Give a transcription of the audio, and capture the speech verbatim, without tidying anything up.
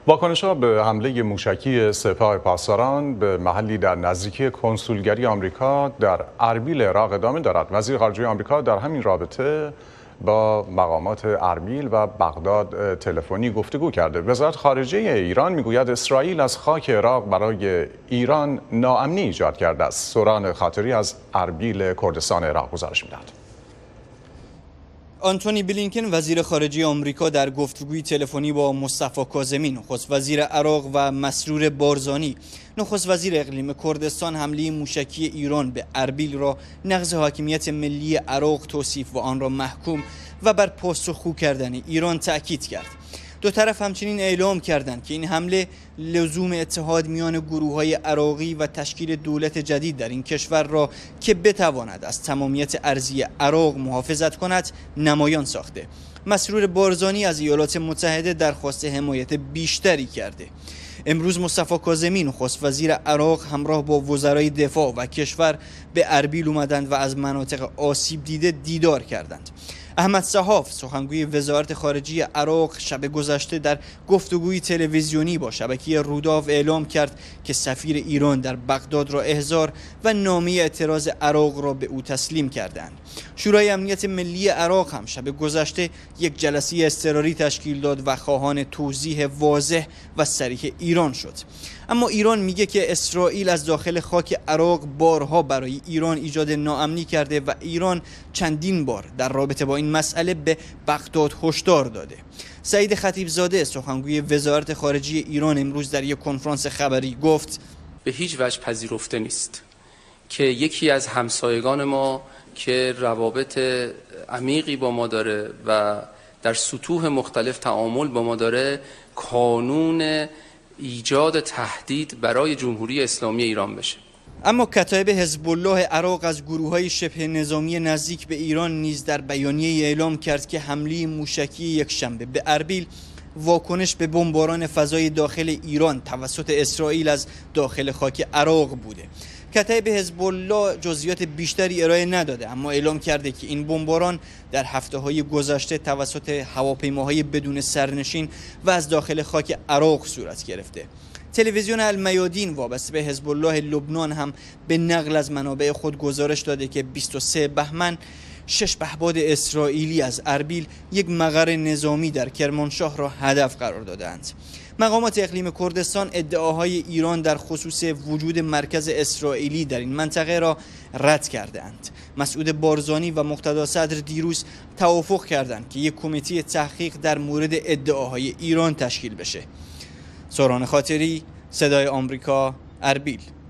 واکنش‌ها به حمله موشکی سپاه پاسداران به محلی در نزدیکی کنسولگری آمریکا در اربیل عراق ادامه دارد. وزیر خارجه آمریکا در همین رابطه با مقامات اربیل و بغداد تلفنی گفتگو کرده. وزارت خارجه ایران میگوید اسرائیل از خاک عراق برای ایران ناامنی ایجاد کرده است. سوران خاطری از اربیل کردستان عراق گزارش می‌دهد. آنتونی بلینکن وزیر خارجه آمریکا در گفتگوی تلفنی با مصطفی کاظمی نخست وزیر عراق و مسرور بارزانی نخست وزیر اقلیم کردستان حمله موشکی ایران به اربیل را نقض حاکمیت ملی عراق توصیف و آن را محکوم و بر پاسخگو کردن ایران تأکید کرد. دو طرف همچنین اعلام کردند که این حمله لزوم اتحاد میان گروه‌های عراقی و تشکیل دولت جدید در این کشور را که بتواند از تمامیت ارضی عراق محافظت کند نمایان ساخته. مسرور بارزانی از ایالات متحده درخواست حمایت بیشتری کرده. امروز مصطفی کاظمی نخست وزیر عراق همراه با وزرای دفاع و کشور به اربیل اومدند و از مناطق آسیب دیده دیدار کردند. احمد صحاف سخنگوی وزارت خارجه عراق شب گذشته در گفتگوی تلویزیونی با شبکه روداو اعلام کرد که سفیر ایران در بغداد را احضار و نامه اعتراض عراق را به او تسلیم کردند. شورای امنیت ملی عراق هم شب گذشته یک جلسه اضطراری تشکیل داد و خواهان توضیح واضح و صریح ایران شد. اما ایران میگه که اسرائیل از داخل خاک عراق بارها برای ایران ایجاد ناامنی کرده و ایران چندین بار در رابطه با این مسئله به بغداد هشدار داده. سعید خطیبزاده سخنگوی وزارت خارجه ایران امروز در یک کنفرانس خبری گفت به هیچ وجه پذیرفته نیست که یکی از همسایگان ما که روابط عمیقی با ما داره و در سطوح مختلف تعامل با ما داره کانون ایجاد تهدید برای جمهوری اسلامی ایران بشه. اما کتایب حزب الله عراق از گروه‌های شبه نظامی نزدیک به ایران نیز در بیانیه اعلام کرد که حمله موشکی یکشنبه به اربیل واکنش به بمباران فضای داخل ایران توسط اسرائیل از داخل خاک عراق بوده. کتایب حزب الله جزئیات بیشتری ارائه نداده، اما اعلام کرده که این بمباران در هفته‌های گذشته توسط هواپیماهای بدون سرنشین و از داخل خاک عراق صورت گرفته. تلویزیون المیادین وابسته به حزب الله لبنان هم به نقل از منابع خود گزارش داده که بیست و سوم بهمن شش پهپاد اسرائیلی از اربیل یک مقر نظامی در کرمانشاه را هدف قرار دادند. مقامات اقلیم کردستان ادعاهای ایران در خصوص وجود مرکز اسرائیلی در این منطقه را رد کردند. مسعود بارزانی و مقتدا صدر دیروز توافق کردند که یک کمیته تحقیق در مورد ادعاهای ایران تشکیل بشه. سوران خاطری، صدای آمریکا، اربیل.